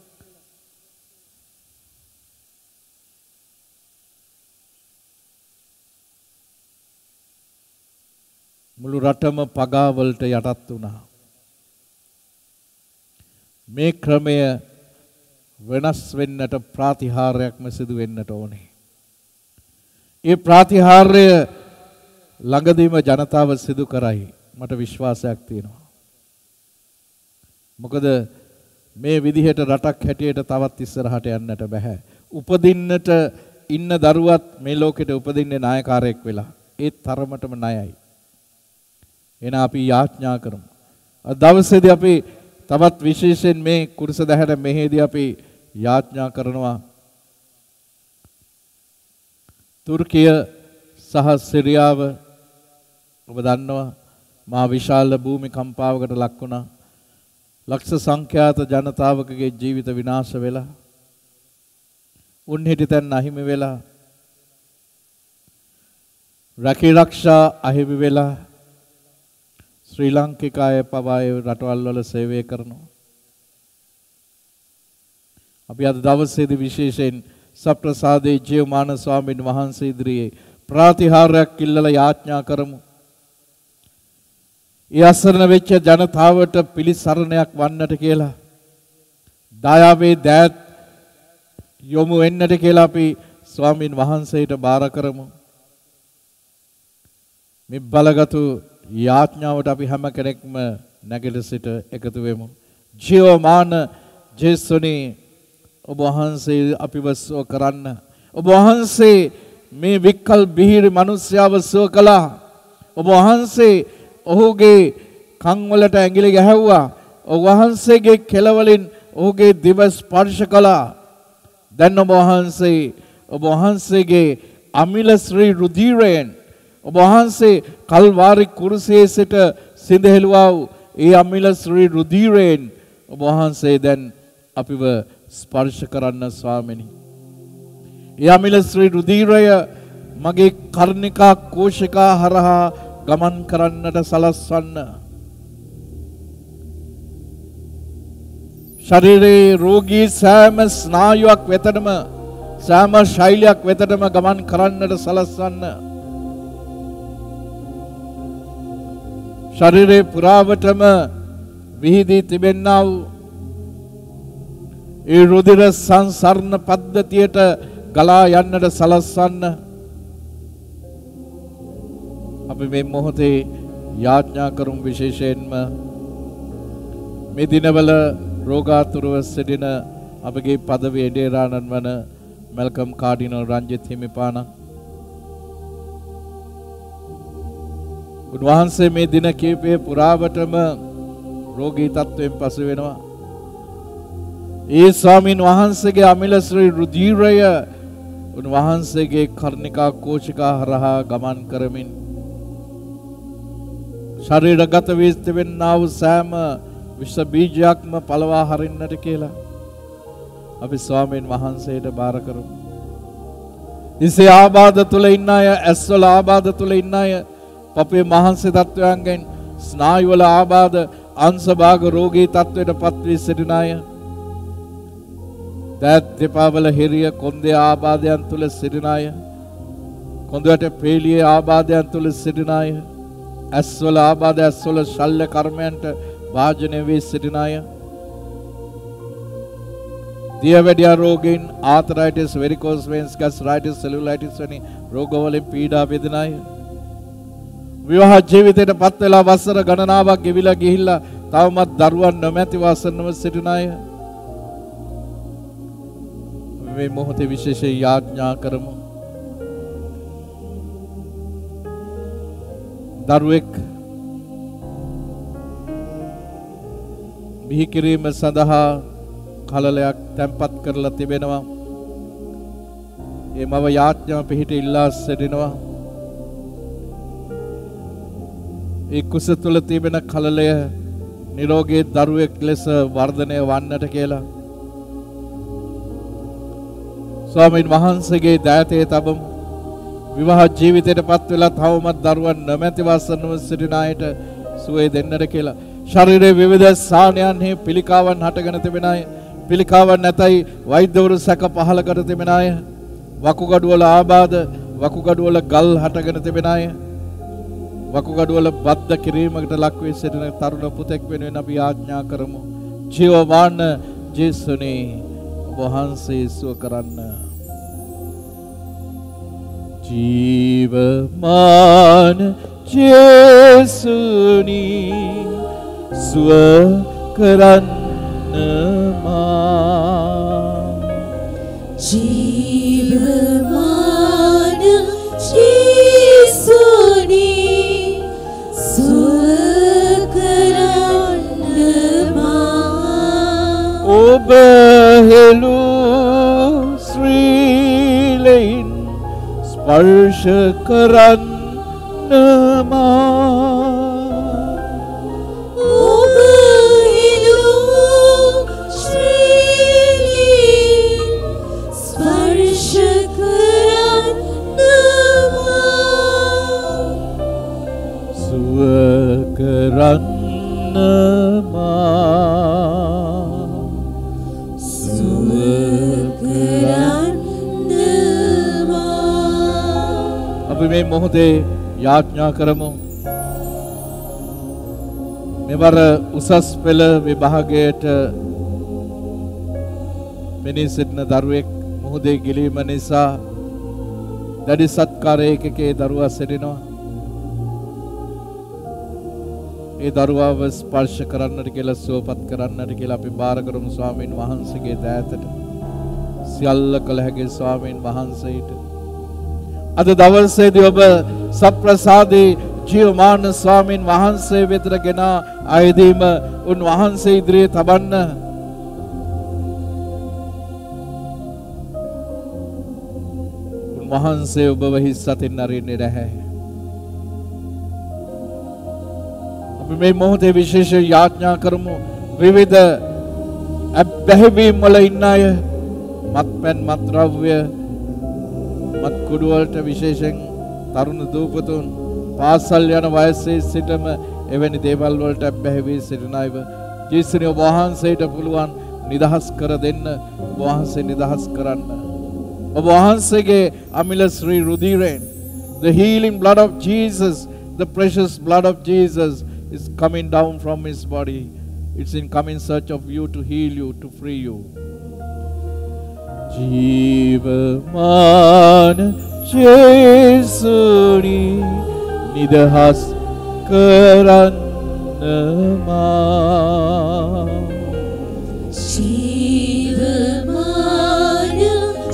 මුළු රටම පගාවලට යටත් වුණා. මේ ක්‍රමය වෙනස් වෙන්නට ප්‍රතිහාරයක්ම සිදු වෙන්නට ඕනේ. ඒ ප්‍රතිහාරය ළඟදීම ජනතාව සිදු කරයි මට විශ්වාසයක් තියෙනවා. මොකද මේ විදිහට රටක් හැටියට තවත් ඉස්සරහට යන්නට බෑ. උපදින්නට ඉන්න දරුවත් මේ ලෝකෙට උපදින්නේ නායකාරයෙක් වෙලා. ඒ තරමටම ණයයි. එන අපි යාඥා කරමු. අද දවසේදී අපි තවත් විශේෂයෙන් මේ කුරුස දැහැර මෙහෙදී අපි යාඥා කරනවා තුර්කිය සහ සිරියාව ඔබ දන්නවා මා විශාල භූමිකම්පාවකට ලක් වුණා. ලක්ෂ සංඛ්‍යාත ජනතාවකගේ ජීවිත විනාශ වෙලා උන් හිටිතැන් අහිමි වෙලා රැකී රක්ෂා අහිමි වෙලා ශ්‍රී ලාංකික අය පවා ඒ රටවල් වල සේවය කරනවා. අපි අද දවසේදී විශේෂයෙන් සප්‍රසාදේ ජීවමාන ස්වාමීන් වහන්සේ ඉදිරියේ ප්‍රාතිහාර්යයක් ඉල්ලලා යාඥා කරමු. ඒ අසරණ වෙච්ච ජනතාවට පිළිසරණයක් වන්නට කියලා දයාවේ දෑත් යොමු වෙන්නට කියලා අපි ස්වාමීන් වහන්සේට බාර කරමු. මේ බලගතු යාඥාවට අපි හැම කෙනෙක්ම නැගිට සිට එකතු වෙමු. ජීවමාන ජේසුනේ ඔබ වහන්සේ අපිව සුව කරන්න. ඔබ වහන්සේ මේ විකල් බිහිරි මිනිස්යාව සුව කළා. ඔබ වහන්සේ ඔහුගේ කන් වලට ඇඟිලි ගැහැව්වා. ඔබ වහන්සේගේ කෙළවලින් ඔහුගේ දිව ස්පර්ශ කළා. දැන් ඔබ වහන්සේ ඔබ වහන්සේගේ අමිල ශ්‍රී රුධිරයෙන් ඔබ වහන්සේ කල්වාරි කුරුසියේ සිට සිඳහෙළුවා වූ ඒ අමිල ශ්‍රී රුධිරයෙන් ඔබ වහන්සේ දැන් අපිව ස්පර්ශ කරන්න ස්වාමිනී. ඒ අමිල ශ්‍රී රුධිරය මගේ කර්ණිකා කෝෂිකා හරහා ගමන් කරන්නට සලස්වන්න. ශරීරයේ රෝගී සෑම ස්නායුවක් වෙතටම සෑම ශෛලයක් වෙතටම ගමන් කරන්නට සලස්වන්න. ශරීරේ පුරාවටම විහිදී තිබෙන්නා වූ ඒ රුධිර සංසරණ පද්ධතියට ගලා යන්නට සලස්වන්න. අපි මේ මොහොතේ යාඥා කරමු. විශේෂයෙන්ම මේ දිනවල රෝගාතුරව සිටින අපගේ පදවි එඩේරාණන් වන මැල්කම් කාඩිනල් රංජිත් හිමිපාණන්, උන්වහන්සේ මේ දින කීපය පුරාවටම රෝගී තත්වයෙන් පසු වෙනවා. ඒ ස්වාමීන් වහන්සේගේ අමිල ශ්‍රී රුධිරය උන්වහන්සේගේ කර්ණිකා කෝෂිකා හරහා ගමන් කරමින් ශරීරගත වී තිබෙනා වූ සෑම විෂ බීජයක්ම පළවා හරින්නට කියලා අපි ස්වාමීන් වහන්සේට බාර කරමු. ඉසේ ආබාධ තුල ඉන්න අය, ඇස්වල ආබාධ තුල ඉන්න අය, පපුවේ මහන්සි තත්වයන්ගෙන් ස්නායුවල ආබාධ අංශභාග රෝගී තත්වයට පත් වී සිටින අය, දත් දෙපාවල හිරිය කොන්දේ ආබාධයන් තුල සිටින අය, කොන්දට පේලියේ ආබාධයන් තුල සිටින අය, ඇස්වල ආබාධ ඇස්වල ශල්‍ය කර්මයන්ට භාජනය වී සිටින අය, දියවැඩියා රෝගීන්, ආතරයිටිස්, වෙරිකෝස් වෙයින්ස්, ගස්ට්‍රයිටිස්, සෙලුලයිටිස් වැනි රෝගවලින් පීඩා විඳින අය, විවාහ ජීවිතයට පත් වෙලා වසර ගණනාවක් ගෙවිලා ගිහිල්ලා තවමත් දරුවන් නොමැතිව අසරණව සිටින අය මේ මොහොතේ විශේෂ යාඥා කරමු. දරුවෙක් බිහි කිරීම සඳහා කලලයක් තැන්පත් කරලා තිබෙනවා. ඒ මව යාඥා පිහිට ඉල්ලා සිටිනවා. ඒ කුස තුළ තිබෙන කලලය නිරෝගී දරුවෙක් ලෙස වර්ධනය වන්නට කියලා ස්වාමීන් වහන්සේගේ දෑතේ තබමු. විවාහ ජීවිතයට පත් වෙලා තවමත් දරුවන් නොමැතිව අසරණව සිටින අයට සුවය දෙන්නට කියලා. ශරීරයේ විවිධ ස්ථානයන්හි පිළිකාවන් හටගෙන තිබෙන අය, පිළිකාවන් නැතයි වෛද්‍යවරු සැක පහල කර තිබෙන අය, වකුගඩුවල ආබාධ, වකුගඩුවල ගල් හටගෙන තිබෙන අය, වකුගඩුවල බද්ධ කිරීමකට ලක් වී සිටින තරුණ පුතෙක් වෙනුවෙන් අපි ආඥා කරමු. ජීවමාන ජේසුනේ ඔබ වහන්සේ සුව කරන්න. ජීවමාන ජේසුනේ සුව කරන්න මා. ජීවමාන ජේසුනේ සුව කරන්න මා. ඔබ හෙළු ශ්‍රීලෙන් ස්පර්ශ කරන්න මා. ඔබ හෙළු මොහොතේ යාඥා කරමු. මෙවර උසස් පෙළ විභාගයට මෙනී සිටින දරුවෙක් මොහොතේ ගිලීම නිසා දැඩි සත්කාරයකේ දරුවා සිටිනවා. ඒ දරුවාව ස්පර්ශ කරන්නට කියලා සුවපත් කරන්නට කියලා අපි බාර කරමු ස්වාමීන් වහන්සේගේ දෑතට. සියල්ල කළ හැකි ස්වාමීන් වහන්සේට අද දවසේදී ඔබ සප්‍රසාදී ජීවමාන ස්වාමීන් වහන්සේ වෙතට ගෙන ආයදීම උන්වහන්සේ ඉදිරියේ තබන්න. උන්වහන්සේ ඔබව හිස් අතින් අරින්නේ නැහැ. අපි මේ මොහොතේ විශේෂ යාඥා කරමු. විවිධ අබ්බැහිවීම් වල ඉන්න අය, මත්පැන් මත්ද්‍රව්‍ය මත් කුඩු වලට විශේෂයෙන් තරුණ දූපතුන් පාසල් යන වයසේ සිටම එවැනි දේවල් වලට අබ්බැහි වී සිටින අයව ජීසුනේ ඔබ වහන්සේට පුළුවන් නිදහස් කර දෙන්න. ඔබ වහන්සේ නිදහස් කරන්න. ඔබ වහන්සේගේ අමිල ශ්‍රී රුධිරයෙන් the healing blood of Jesus, the precious blood of Jesus is coming down from his body. It's in come in search of you to heal you, to free you. ජීවමාන ජේසුනි නිදහස් කරන්න මා. ජීවමාන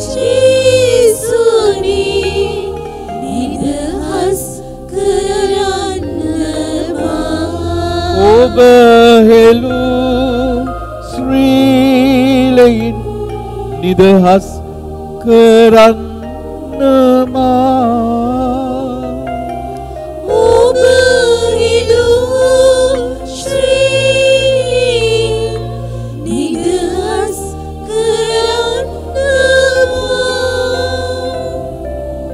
ජේසුනි නිදහස් කරන්න මා. ඔබ හෙළු ශ්‍රීලයෙන් නිදහස් කරන්න මා. ඔබ හෙළු ශ්‍රීලයෙන් නිදහස් කරන්න මා.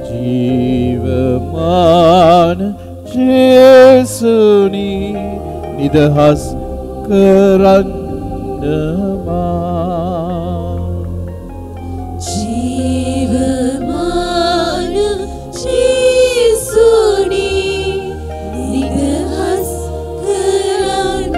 ජීවමාන ජේසුනි නිදහස් කරන්න මා. ජීවමාන ජේසුනි නිදහස් කරන්න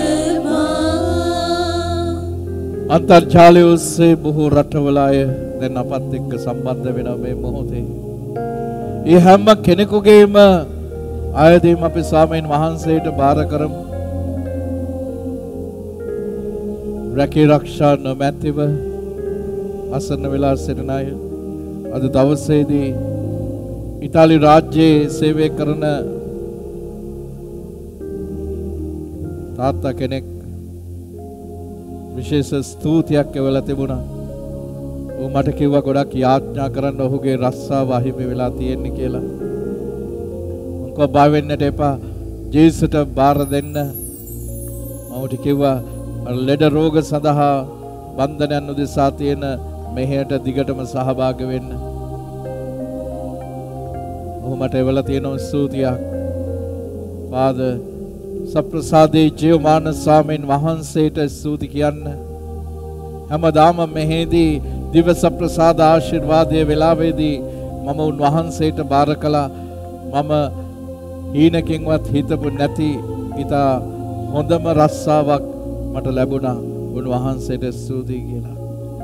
මා. අන්තර්ජාලය ඔස්සේ බොහෝ රටවල අය දැන් අපත් එක්ක සම්බන්ධ වෙන මේ මොහොතේ ඒ හැම කෙනෙකුගේම ආයදීම අපි ස්වාමීන් වහන්සේට බාර කරමු. රැකී ආරක්ෂා නොමැතිව අසන්න වෙලා සිටින අය අද දවසේදී ඉතාලි රාජ්‍යයේ සේවය කරන තාත්තා කෙනෙක් විශේෂ ස්තුතියක් එවලා තිබුණා. ඌ මට කිව්වා ගොඩක් යාඥා කරන්න ඔහුගේ රස්සාව අහිමි වෙලා තියෙන්නේ කියලා. උන්කෝ බය වෙන්නට එපා. ජේසුට බාර දෙන්න. මම කිව්වා ලෙඩ රෝග සඳහා බන්ධනයන් උදෙසා තියෙන මෙහෙයට දිගටම සහභාගී වෙන්න. ඔහු මට එවලා තියෙන ස්තුතියක්. ෆාදර් සප්‍රසාදී ජීවමාන ස්වාමීන් වහන්සේට ස්තුති කියන්න. හැමදාම මෙහෙදී දිව සප්‍රසාද ආශිර්වාදයේ වෙලාවේදී මම උන්වහන්සේට බාර කළා. මම හීනකින්වත් හිතපු නැති ඉතා හොඳම රස්සාවක් මට ලැබුණා. උන්වහන්සේට ස්තුතියි කියලා.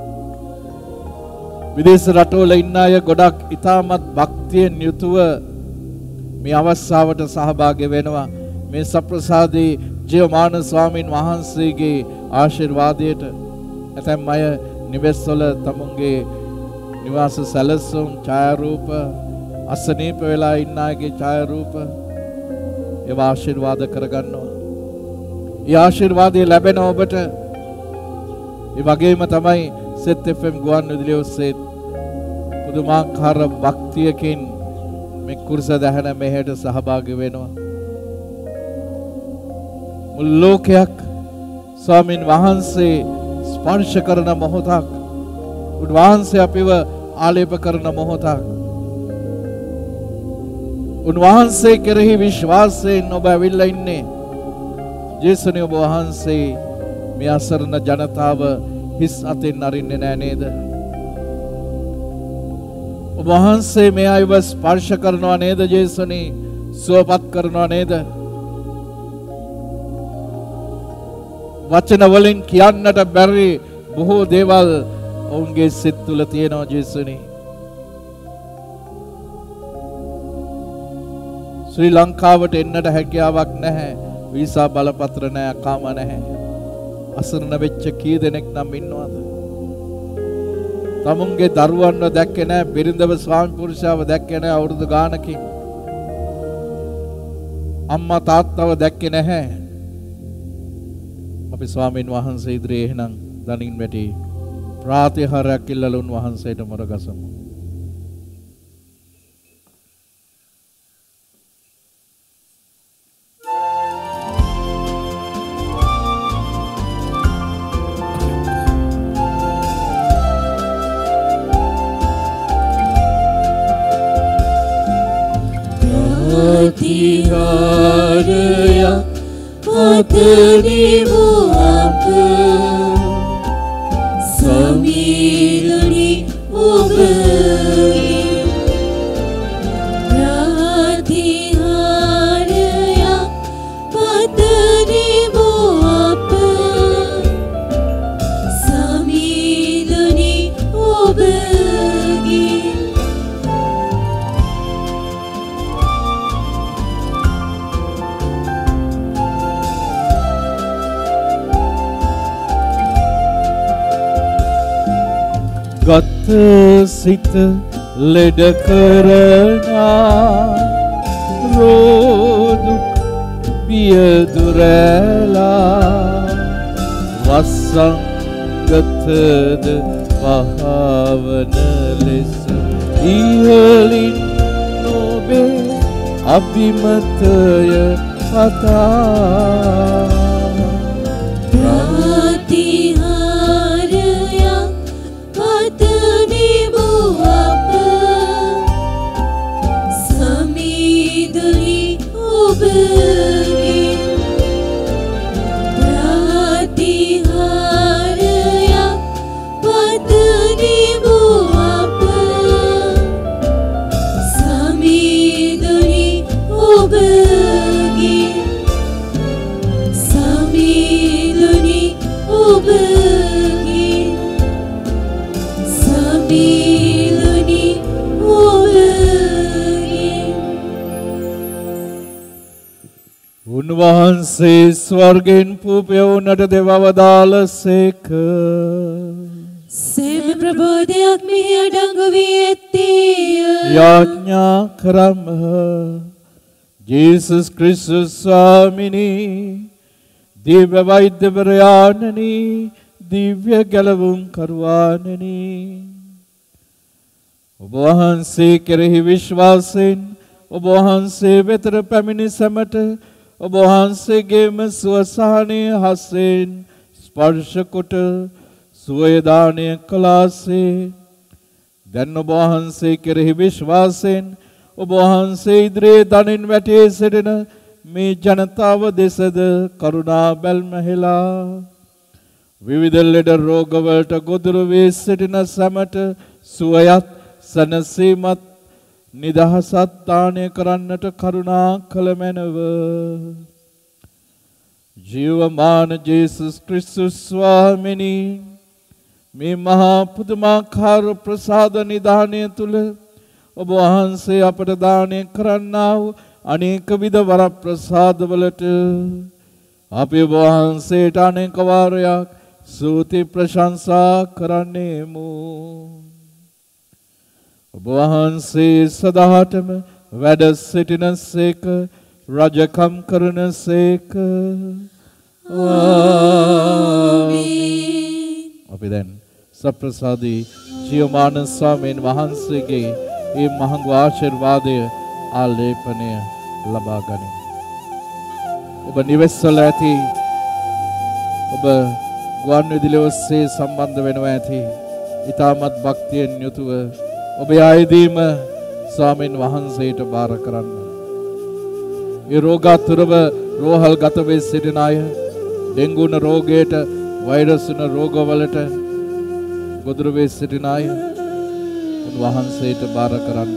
විදේශ රටවල ඉන්න අය ගොඩක් ඉතාමත් භක්තියෙන් යුතුව මේ අවස්ථාවට සහභාගී වෙනවා. මේ සප්‍රසාදී ජීවමාන ස්වාමීන් වහන්සේගේ ආශිර්වාදයට ඇතැම් අය නිවෙස්වල තමුන්ගේ නිවාස සැලසුම් ඡායාරූප අසනීප වෙලා ඉන්න අයගේ ඡායාරූප ඒවා ආශිර්වාද කරගන්නවා. ඒ ආශිර්වාදය ලැබෙන ඔබට ඒ වගේම තමයි සෙත් එෆ් එම් ගුවන් විදුලිය ඔස්සේ පුදුමාකාර භක්තියකින් මේ කුරුස දහන මෙහෙට සහභාගී වෙනවා. මුළු ලෝකයක් ස්වාමීන් වහන්සේ ස්පර්ශ කරන මොහොතක්, උන්වහන්සේ අපිව ආලේප කරන මොහොතක්, උන්වහන්සේ කෙරෙහි විශ්වාසයෙන් ඔබ ඇවිල්ලා ඉන්නේ. ජේසුනේ ඔබ වහන්සේ මේ අසරණ ජනතාව හිස් අතින් අරින්නේ නෑ නේද? ඔබ වහන්සේ මේ අයව ස්පර්ශ කරනවා නේද ජේසුනි? සුවපත් කරනවා නේද? වචන වලින් කියන්නට බැරි බොහෝ දේවල් ඔවුන්ගේ සිත් තුළ තියෙනවා ජේසුනි. ශ්‍රී ලංකාවට එන්නට හැකියාවක් නැහැ. වීසා බලපත්‍ර නැහැ, කාම නැහැ. අසරණ වෙච්ච කී දෙනෙක් නම් ඉන්නවද? තමුන්ගේ දරුවන්ව දැක්කේ නැහැ, බිරිඳව ස්වාමි පුරුෂයාව දැක්කේ නැහැ අවුරුදු ගානකින්. අම්මා තාත්තව දැක්කේ නැහැ. අපි ස්වාමීන් වහන්සේ ඉදිරියේ එහෙනම් දනින් වැටි ප්‍රාතිහාරයක් ඉල්ලලා උන් වහන්සේට මොරගසමු. Tiharaya patanimu apa samilani ubagi Tiharaya patanimu apa samilani ubagi ගත සිත ලෙඩ කරනා රෝදුක් පියදුරලා වසංගතද පහවන ලෙස ඉහලින් නොබේ අභිමතය පතා උන්වහන්සේ ස්වර්ගෙන් පුපයවුනට දෙවවදාලසේක. සෑම ප්‍රබෝධයක් මෙහි අඩංගු වී ඇත්තේය. යාඥා කරම්හ. ජේසුස් ක්‍රිස්තුස් ස්වාමිනී, දිව්‍ය වෛද්‍යවරයාණනි, දිව්‍ය ගැලවුම් කරුවාණනි, ඔබ වහන්සේ කෙරෙහි විශ්වාසයෙන් ඔබ වහන්සේ වෙතට පැමිණි සැමට ඔබ වහන්සේගේම සුවසහනය හස්යෙන් ස්පර්ශ කොට සුවය දානය කළාසේ දැන් ඔබ වහන්සේ කෙරෙහි විශ්වාසයෙන් ඔබ වහන්සේ ඉදිරියේ දනින් වැටී සිටින මේ ජනතාව දෙසද කරුණා බැල්ම හෙලා විවිධ ලෙඩ රෝගවලට ගොදුරු වී සිටින සැමට සුවයත් සැනසීමත් නිදහසත් දානය කරන්නට කරුණා කළ මැනව. ජීවමාන ජේසුස් ක්‍රිස්තුස් ස්වාමිනී, මේ මහා පුදුමාකාර ප්‍රසාද නිධානය තුල ඔබ වහන්සේ අපට දානය කරන්නා වූ අනේක විධ වර ප්‍රසාදවලට අපි ඔබ වහන්සේට අනේක වාරයක් ස්තුති ප්‍රශංසා කරන්නේමු. ඔබ වහන්සේ සදාටම වැඩ සිටිනසේක, රජකම් කරනසේක. ආමීන්. අපි දැන් සප්‍රසාදී ජීවමාන ස්වාමීන් වහන්සේගේ මේ මහඟු ආශිර්වාදය ආලේපනය ලබා ගනිමු. ඔබ නිවෙස්වල ඇති, ඔබ ගුවන් විදුලිය ඔස්සේ සම්බන්ධ වෙනවා ඇති, ඊටමත් භක්තියෙන් යුතුව ඔබේ ආයදීම ස්වාමීන් වහන්සේට බාර කරන්න. ඒ රෝගාතුරව රෝහල් ගත වේ සිටින අය, ඩෙන්ගුන රෝගයට, වෛරස් වන රෝගවලට ගොදුරු වේ සිටින අය, උන්වහන්සේට බාර කරන්න.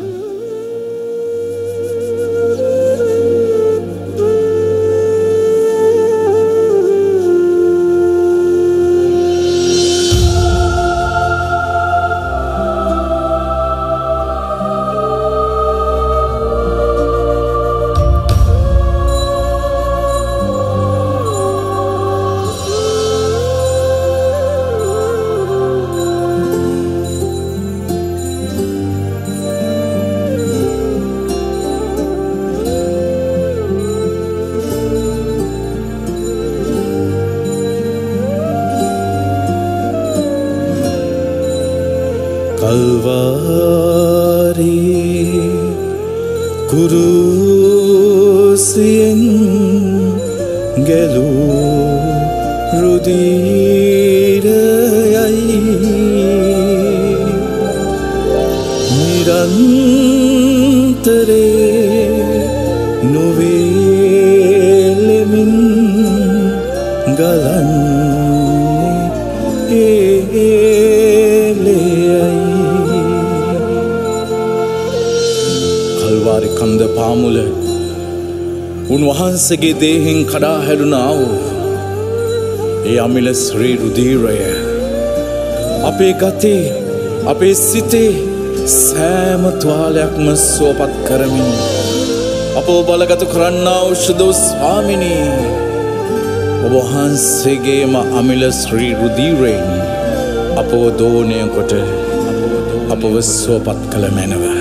උන්වහන්සේගේ දේහෙන් කඩා හැදුනා වූ ඒ අමිල ශ්‍රී රුධිරය අපේ ගතේ අපේ සිතේ සෑම තුවාලයක්ම සුවපත් කරමින් අපව බලගත කරන්නා වූ ශුද්ධ ස්වාමිනී ඔබ වහන්සේගේම අමිල ශ්‍රී රුධිරයෙන් අපව දෝණය කොට අපව සුවපත් කළ මැනව